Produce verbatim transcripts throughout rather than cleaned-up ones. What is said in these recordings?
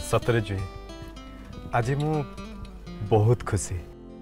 सतरे जुए आज मु बहुत खुशी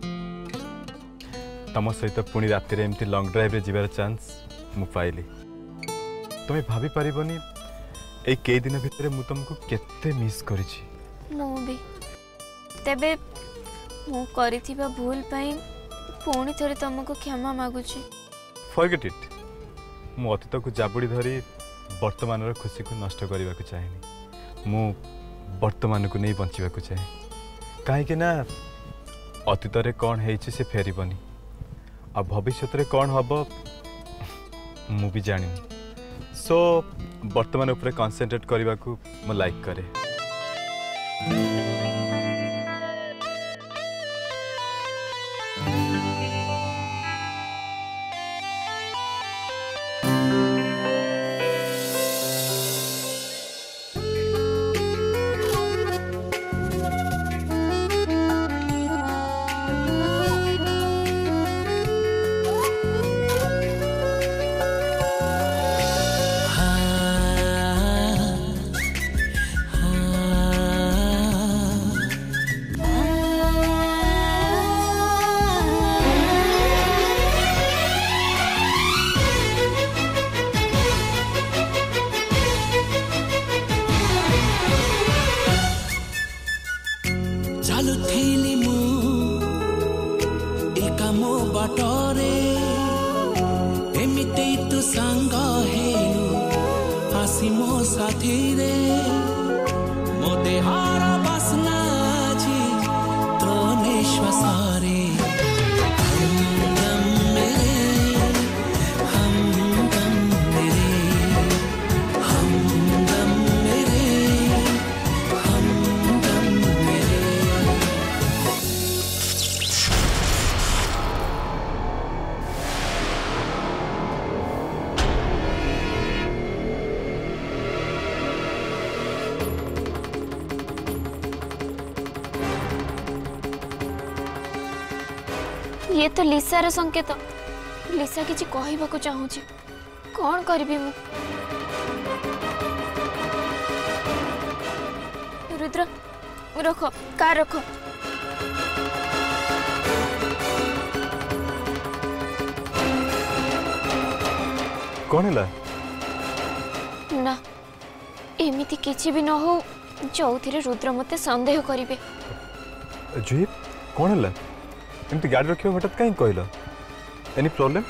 तम सहित पुणी राति एमती लंग ड्राइव जीवार चांस मु पाइली तुम भाभी पारिबनी ए कई दिन भितर मु तुमको केते मिस करिछि मु भी तेबे मु करिथिबा भूल पई पुणी थरे तुमको क्षमा मागुछि फॉरगेट इट मु अतीत को जाबुड़ी धरी वर्तमान रो खुशी को नष्ट करने को चाहेनी मु वर्तमान को नहीं बंचिबा को चाहे कहीं ना अतीत रे कौन है से फेरबनी आ भविष्य रे कौन हम मु भी जानी सो वर्तमान उपरे कंसंट्रेट करने को मु लाइक करे ये तो लिसार संकेत लिसा किछि कहबाको चाहूछि कौन करबी मु रुद्र रख कार रख कौन है ना एमिति किछि भी न हो चौथिरे रुद्र मते संदेह करिवे जुही कौन है एमती गाड़ी रखियो हटात कहीं कहल एनी प्रॉब्लम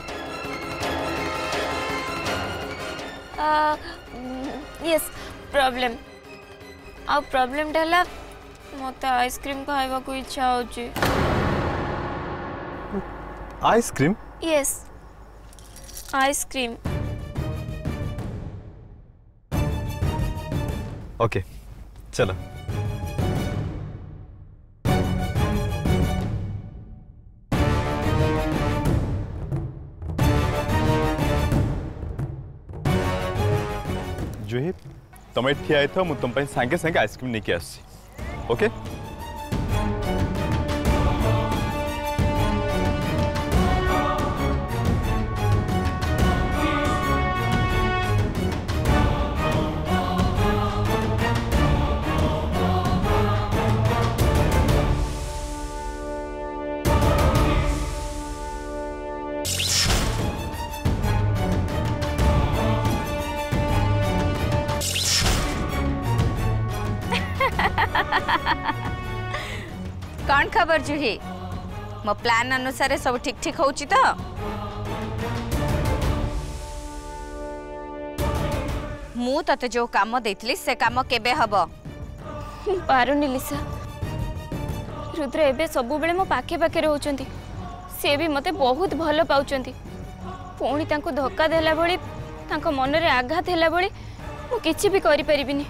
यस प्रॉब्लम आ प्रॉब्लम डला मते आइसक्रीम खाइबा को इच्छा होची आइसक्रीम यस आइसक्रीम ओके चलो जुही तुम ठिया था मुझे तुम सांगे सांगे आइसक्रीम नहीं के आसी ओके कौन खबर जुही मो प्लान अनुसार सब ठीक ठीक होची तो मु तते जो काम देथली से काम केबे हबो पारुनी लिसा रुद्र एबे सब बेले मो पाखे पाखे रहउचंती से भी मते बहुत भलो पाउचंती पुणी तांको धक्का देला भली तांको मन रे आघात हैला भली मु किछि भी करि परिबिनी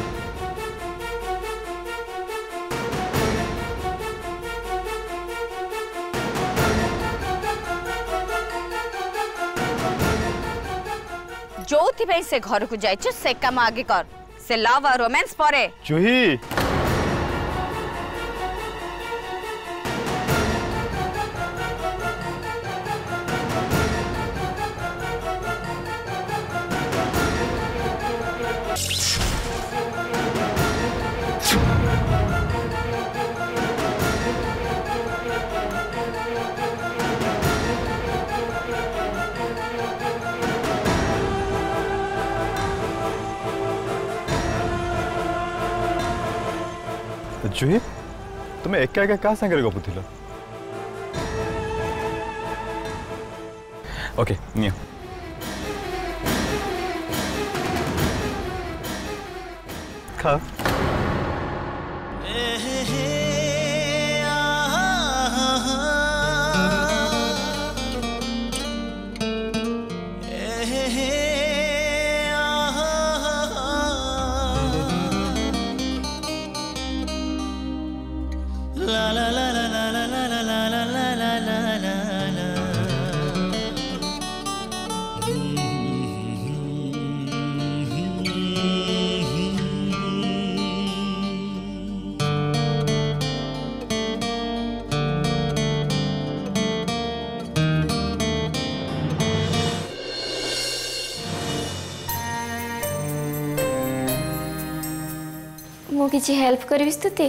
जो से घर को जाइछ से काम आगे कर से लव और रोमांस परे जुही you जुही तुम एका एका क्या सांगे गपुथिल ओके नियो खा मु किसी हेल्प करी स्तुति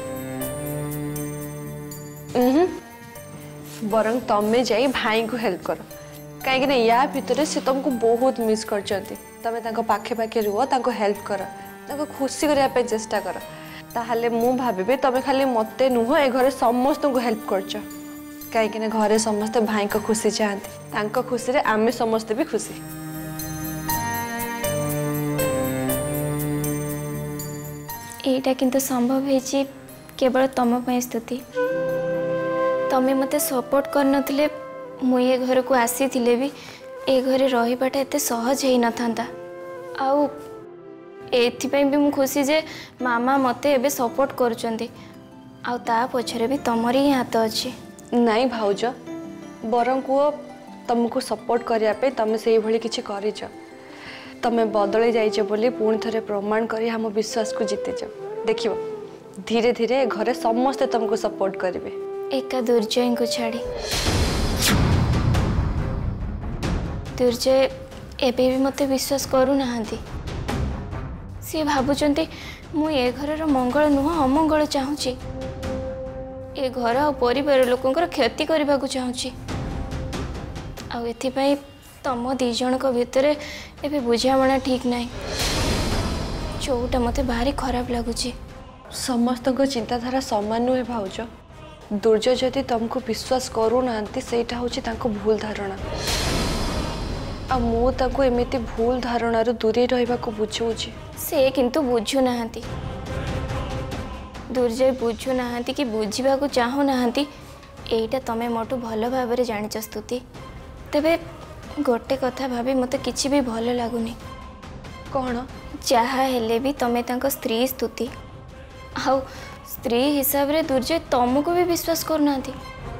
बरं तमें जाई भाई को हेल्प कर कहीं या भितर से तुमको बहुत मिस कर तमें पाखे पाखे रुह तांको हेल्प कर तांको खुशी करने चेष्टा कर ताहले मु भाबी तमें खाली मते नुह ए घरे समस्त को हेल्प करछ कहीं घरे समस्त भाई को खुशी चाहती तांको खुशी रे आमे समस्त भी खुशी एटा किंतु संभव है केवल तम पे स्तुति तमें मते सपोर्ट करनथिले मु ये घर को आसी थिले भी ए घरे रहिबाटा एते सहज हेई न थांता आउ एथि पई भी मु खुशी जे मामा मते एबे सपोर्ट करूचंती आउ ता पछरे भी तमरी ही हाथ अछि नहीं भाउज बरं को तुमको सपोर्ट करिया पे तमे से भली किछि करिछ तमें बदली जाइछ बोली पुणी थरे प्रमाण करी हम विश्वास को जीतेछ देखियो धीरे धीरे घरे समस्ते तुमको सपोर्ट करिवे एका दुर्जय को छाड़ी दुर्जय एबे भी मते विश्वास करू नाहंती सी भाबुचंती मु ए घरर मंगल नुह अमंगल चाहूची ए घर आ परिवार लोकंकर क्षति करबा को चाहूची आ एथि पई तम दी जन को भितर एबे बुझामणा ठीक नाही चौटा मते भारी खराब लगुची समस्त को चिंताधारा समान नुहे भाउज दुर्जय जदि तुमको विश्वास करू नांती सेटा होची तांको भूल धारणा आ मु ताको एमिति भूल धारणा रु दूरे रहबा को बुझौची से किंतु बुझु नाहंती दुर्जय बुझु नाहंती कि बुझिबा को चाहू नाहंती एटा तमे मोटू भलो भाबरे जानिच स्तुति तबे गोटे कथा भाभी मते किछि भी भल लागुनी कौन जहा हेले भी तमे तांको स्त्री स्तुति आउ स्त्री हिसाब रे दुर्जय तुमको भी विश्वास करनांती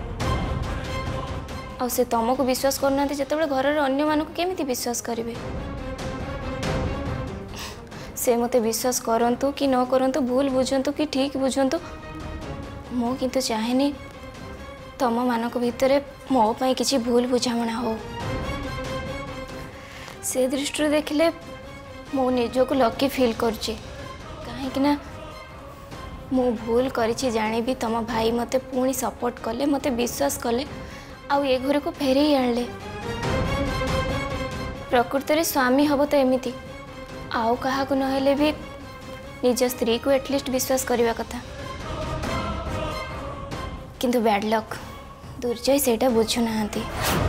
आउ से तुमको विश्वास करनांती जेतेबेले घरर अन्य मानको केमिति विश्वास करिवे से मते विश्वास करंतु कि न करंतु भूल बुझंतु कि ठीक बुझंतु मो किंतु चाहेनी तम मानक भितरे मो पई किछि भूल बुझामणा हो से दृष्टि देखिले मो निजको लकी फील करछि काहे कि ना मु भूल करिछि जानी भी तम भाई मते पुणी सपोर्ट कले मते विश्वास कले आउ ए घर को फेरे आणले प्रकृत रे स्वामी हबो तो एमिति आउ कहा को नहेले भी निज स्त्री को एटलिस्ट विश्वास करबा कथा किंतु बैड लक दुर्जय सेटा बुझु नाहंती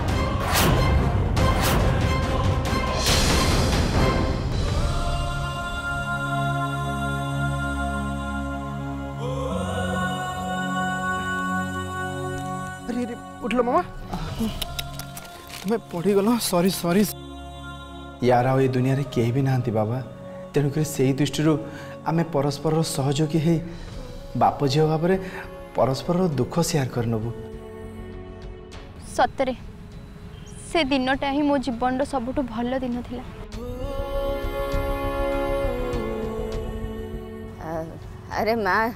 अरे उठलो मामा तुम्हें पढ़ी गल सॉरी सॉरी यार आ दुनिया रे केही भी नाहंती बाबा तेणुक से दृष्टि आम परस्पर सहयोगी है बाप झील भाव में परस्पर दुख शेयर कर नबू सतरे से दिनटा ही मो जीवन सबुठ भल दिन थिला अरे माँ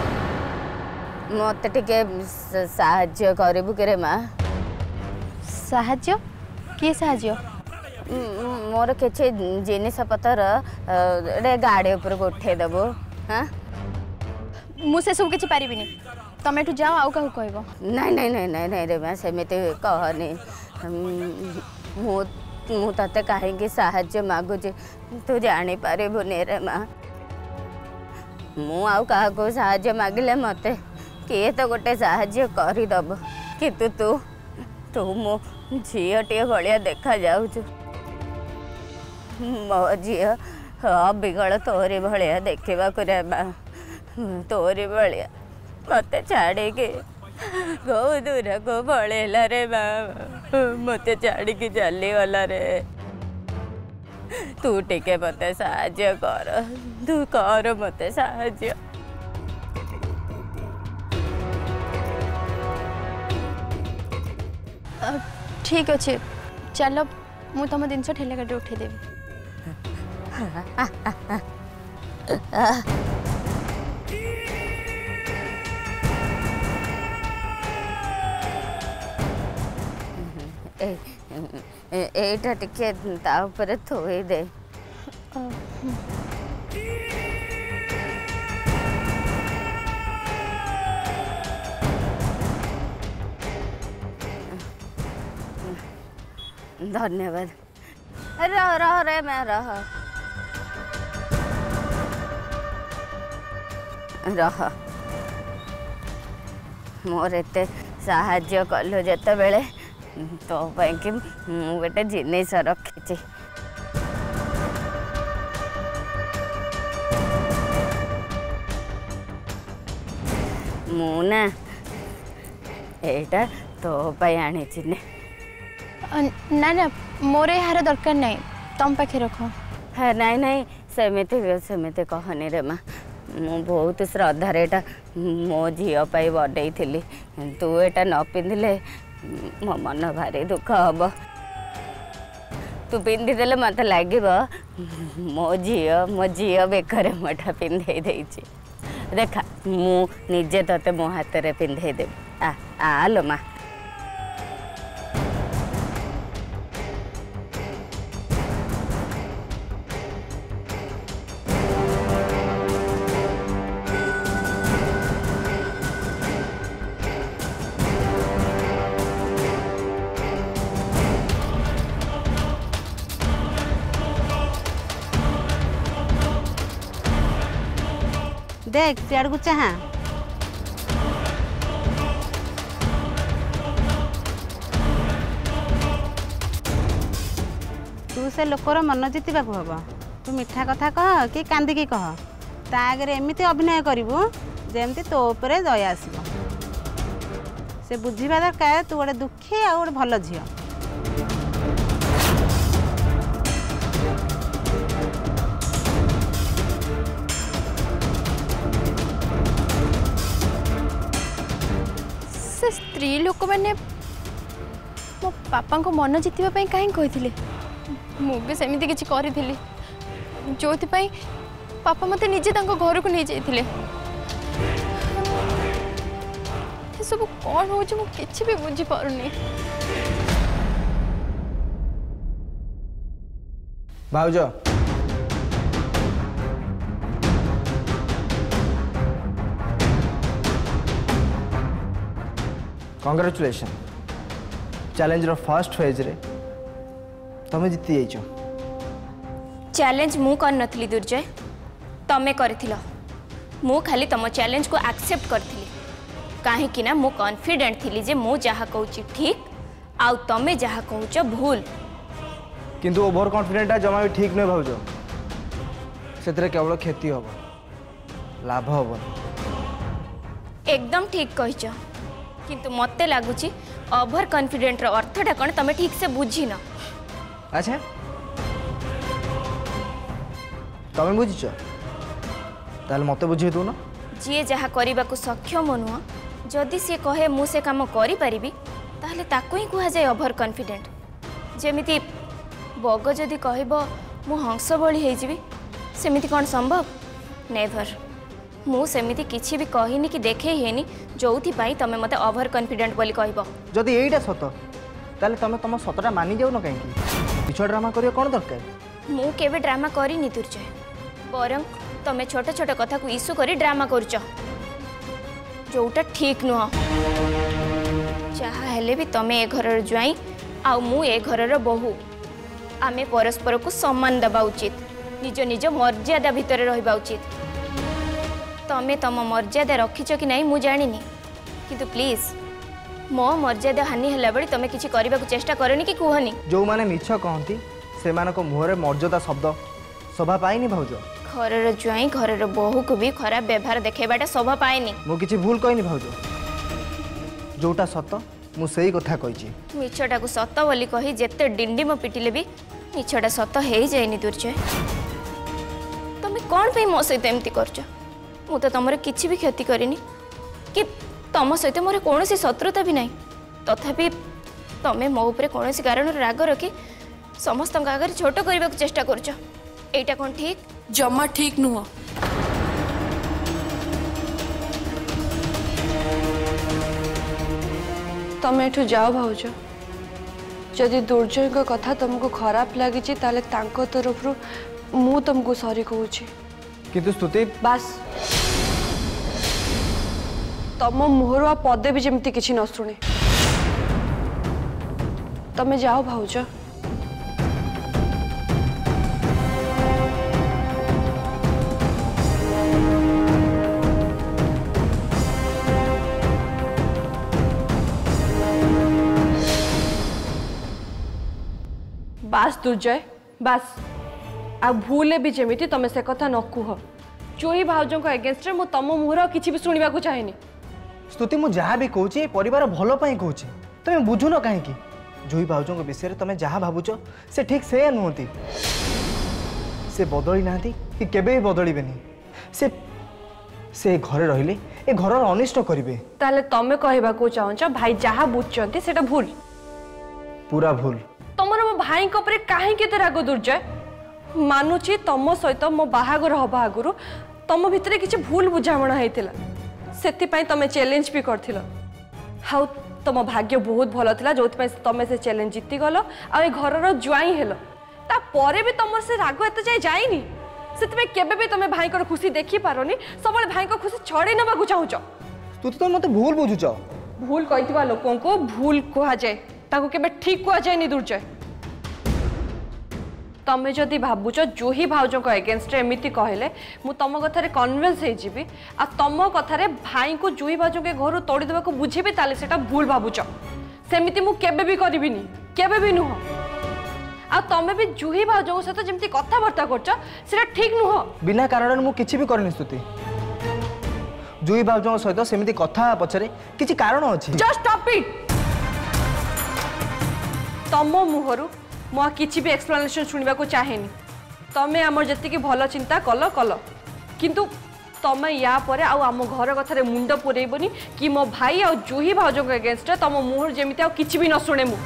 मत टिके साहाଯ୍ୟ करिबु करे माँ साहाଯ୍य के साहाଯ୍य मोर किछि जिनिस पतर रे गाड़ी ऊपर उठे देबो हां मु से सब किछि पारिबिनी तमे एठु जाओ आउ कहू कहबो नहीं नहीं नहीं नहीं नहीं रे माँ सेमिति कहनी मु मु तते काहेकि साहाଯ୍य मागु जे तू जानी पारिबुनी रे माँ मु आउ काहाको साहाଯ୍य मागिले मते किए तो गोटे साहाଯ୍य करदब किंतु तू तू मो झीटे भाया देखा जाऊचु मो झी अबिगल तोरी भाया देखा तोरी भाया मत छाड़ी के गो दूर को पड़ेला रे मत छाड़ी की चली गला रे तू टिके मत साहाଯ୍य कर तू कर मत साहाଯ୍य ठीक अच्छे चलो मु तुम जिनस ठेला गाड़ी उठेदेवी एटा टिके ता ऊपर थोई दे धन्यवाद रह रह रे मैं रह रह मोर एते साहाଯ୍य कलु जते बेले तो पाई कि मु गोटे जिनिस रखी मु ना एटा तो पाई आनी चिने ना ना मोर यार दरकार नहीं तुम पाखे रख हाँ नहीं नहीं सेमती सेमती कहनी रे माँ मु बहुत श्रद्धार एटा मो झीपाई बड़े थी तू एटा न पिंधिले मो मन भारी दुख हम तू पिंधिदेले मत लगे मो झी मो झी बेकर मोटा पिंधे देखा मु निजे ते मो हाथ में पिंधे देवी आ आलो माँ देख सियाड़ को चाह तू से लोकर मन जितवा हम तू मिठा कथा कह कि कांदिकी कह ता आगे एमती अभिनय करू जमती तो उपरे दया आसब से बुझा दरकार तू गोटे दुखी आ गोटे भल झी स्त्री लोक मैंने मो पापा को मन जितवाई कहीं कही मुझे सेमती किसी करी जो पापा मत निजे घर को नहीं जाइए सब कौन हो कि भी बुझी पारुनी भाउज कंग्रेचुलेशन चैलेंज रो फर्स्ट फेज रे तमे जीती जाइछो चैलेंज मु कर नथली दुर्जय तमे करथिलो मु खाली तम चैलेंज को एक्सेप्ट करथिली काहे कि ना मु कॉन्फिडेंट थिली जे मु जहा कहूची ठीक आउ तमे जहा कहूच भूल किंतु ओवर कॉन्फिडेंट जमा भी ठीक न भाउज सेतरे केवल क्षति हो लाभ हो एकदम ठीक कहिछ किंतु मते लागुची ओवर कॉन्फिडेंट रो अर्थटा कोन तमे ठीक से बुझी न अच्छा तमे बुझिछ ताल मते बुझे दू न जी जहा करबा को सक्षम नुह जदि से कहे मु से काम करि परिबी ताहले ताको ही कुहा जाय ओवर कॉन्फिडेंट जेमिति बग जदि कहबो मु हंस बळी हे जिवि सेमिति कोन संभव नेवर मु सेमिति किछि भी कहिनी कि देखे हेनी जोथि पाई तमे मते ओवर कॉन्फिडेंट बोली कहबो जदि एईटा सत ताले तमे तम सतटा मानि जाउ न काहे किछ ड्रामा करियो कोन दरकार मु केबे ड्रामा करिनी दुर्जय बरं तमे छोट छोट कथा को इश्यू करी ड्रामा करूच जोटा ठीक नुह जहा हेले भी तमे ए घरर जुआई आ मु ए घरर बहु आमे परस्पर को सम्मान देबा उचित निज निज मर्यादा भितर रहिबा उचित तमें तम मर्यादा रखिच कि नहीं मु जानी किंतु प्लीज मो मर्यादा हानि है बेले तुम किसी करने को चेष्टा करनी कि कहनी जो मैंने मिछ कहती से मुहर मर्यादा शब्द शोभा पाएनी भाउज घर ज्वाई घर बोहू को भी खराब व्यवहार देखेबाटा शोभा पाएनी मु किछि भूल कहनी भाउज जोटा सत मु सही कथा कहिछि मिछटा को सत बोली कही जेते डिंडी मो पिटिले भी मिछटा सत हे जाइनी दुर्जय तुम कौन पे मो सहित एमती करछ मु तो तुमरे किछि भी क्षति करिनी कि तुम सहित मोर कौन शत्रुता भी नहीं तथापि तमें मो ऊपर कौन कारण राग रखी समस्त आगे छोट करने को चेष्टा करछ एटा कौन ठीक जमा ठीक नुह तमें एठू जाओ भाउज जदि दुर्जय का कथा तुमको खराब लगी तरफ मु तुमको सॉरी कहूँ किंतु स्तुति बस तम मुहर आ पदे भी जमती किसी न शुणे तमें जाओ भाउज बास दुर्जय बास आ भूले भी जमीती तमें से कथा न कुह चोही भाउजों को एगेंस्ट मु तम मुहर किछि भी सुनिबा को चाहेनी स्तुति मु जहाँ भी कहूँ परिवार भल पाई कहूँ तुम बुझुन कहीं जुई भाउजों विषय में तुम जहाँ भावुच से ठीक से नुहति से बदली ना कि केबे भी बदलिबे से से घरे रहिले ए घर अनिष्ट करिवे ताले तमे कहबा को चाहछ भाई जहाँ बुझचंती सेटा भूल पूरा भूल तमर मो भाई को ऊपर काहे केते राग दुर्जय मानुची तम सहित मो बाहागर हबा आगुरु तम भितरे किछि भूल बुझामणा हेतिला सेति पई तमे चैलेंज भी करथिलो हाउ तम भाग्य बहुत भलो थिला जोथि पई तमे से चैलेंज जीति गलो आ ए घरर ज्वाई हेलो ता परे भी तमर से राग एते जाय जाईनी सेति पई केबे भी तमे भाई को खुशी देखि पारोनी सबले भाई को खुशी छड़े नबा को चाहूचो तू तो मते भूल बुझुचो भूल कहितबा लोकन को भूल कहा जाय ताको केबे ठीक कहा जायनी दुर्जय तमें जदि भावुच जूही भाउजों को एगेंस्ट एमती कहले मु तम कथारे कन्विन्स हो जीवी आ तम कथारे भाई को जूही भाउजों के घर तोड़ी देबा को बुझेबी ताले सेटा भूल भावुच सेमिति मु केबे भी करिबिनी केबे भी नुह आ तमे भी जूही भाउजों सहित जेमती कथाबार्ता करछ सेटा ठीक नुह बिना कारण मु किछि भी करनी स्तुति जूही भाउजों सहित सेमिति कथा पछरे किछि कारण अछि जस्ट स्टॉप इट तम मुहरु मु किसी भी एक्सप्लेनेशन सुनिबा को चाहेनी तमें आमर जति भल चिंता कल कल किंतु तमें या परे आउ आम घर कथारे मुंड पुरेबनी कि मो भाई आ जूही भाउजों के अगेंस्ट तम मुहर जेमिति आ किछि भी न सुने मु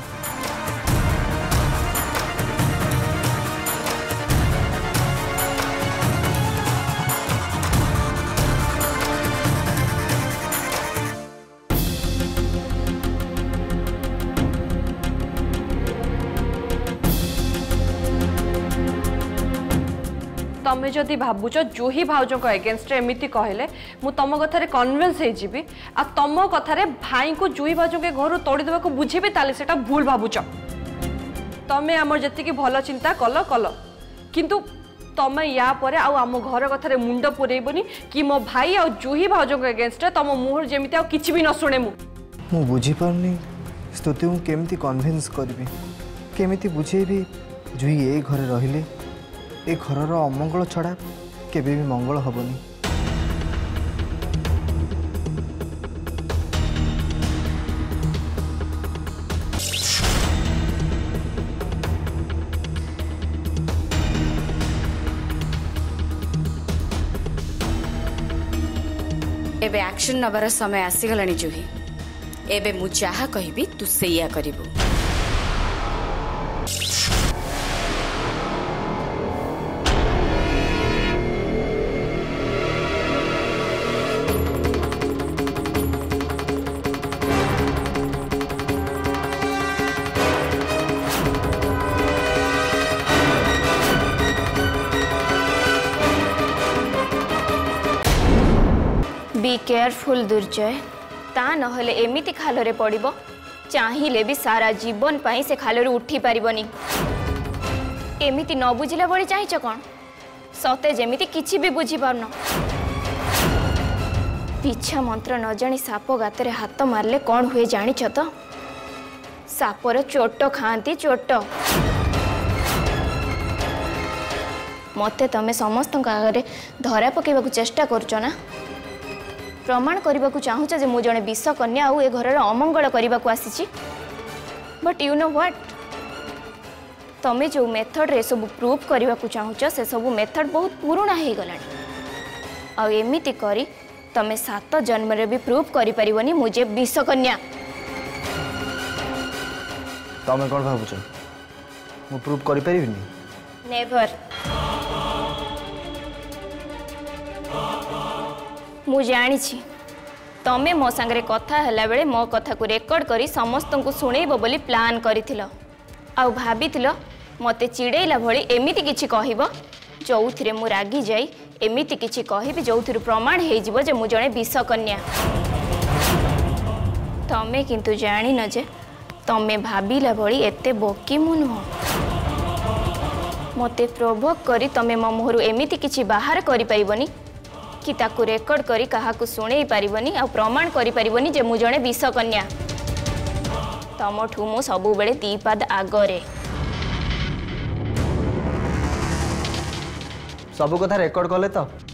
तमें जदि भावुच जूही भाउजों को एगेंस्ट एमती कहले मु तम कथारे कन्विन्स हो जीवी आ तम कथारे भाई को जूही भाउजों के घर तोड़ी देबा को बुझेबी ताले सेटा भूल भावुच तमें आमर जति भल चिंता कल कल किंतु तमें या परे आउ आम घर कथारे मुंड पुरेबनी कि मो भाई आ जूही भाउजों के अगेंस्ट तम मुहर जेमिति आ किछि भी न सुने मु मु बुझी पारनी स्तुति मु केमिति कन्विन्स करबी केमिति बुझेबी जुई ए घरे रहिले ए घरर अमंगल छड़ा केबे भी मंगल हबनी एबे एक्शन नबर समय आसीगलानी जूही एबे मु चाहा कहबी तू सेया करिबू बी केयरफुल दुर्जय ता नहले एमिति खालरे पड़िबो चाहिए भी सारा जीवन पाई से खालरू उठी पारिबनी एमिति न बुझिला बड़ी चाहिछ कौन सते जेमिति किछि भी बुझी पारन पिछा मंत्र न जानी साप गाତରେ हाथ मारले कौन हुए जानिछ तो सापर चोट खाती चोट मते तमे समस्त आगे धरा पकेबा चेष्टा करछ ना प्रमाण करने को चाहूच जे मु जने विष कन्या आउ ए घर अमंगल करने को आसी बट यू नो व्हाट तमे जो मेथड रे सब प्रूफ करने को चाहूच से सब मेथड बहुत पुराना हो गला आ एमिति करी तमे सात जन्म रे भी प्रूफ करि परिबनी मुझे विष कन्या तमे कोन भाबुछ मु प्रूफ करि परिबिनी नेवर मु जानी छी तमे मो संगे कथा हला बेले मो कथा को रेकॉर्ड करी समस्त को सुनेइबो बोली प्लान करिथिलो आ भाबिथिलो मते चिड़ेइला भली एमिति किछि कहिबो जोउथिरे मु रागी जाई एमिति किछि कहिबि जोउथिरु प्रमाण हे जिवो जे मु जणे विष कन्या तमे किंतु जानी न जे तमे भाबिला भली एते बोकी मु नुह मते प्रोवोक करी तमे मो मुहरु एमिति किछि बाहर करि परिबनी कि ताकू रेकॉर्ड करी काहाकू सुने पारिबनी आ प्रमाण करि परिबनी जे मु जणे विष कन्या तमठू मु सबु बेले दी पाद आगरे सब कथा रेकॉर्ड कले तो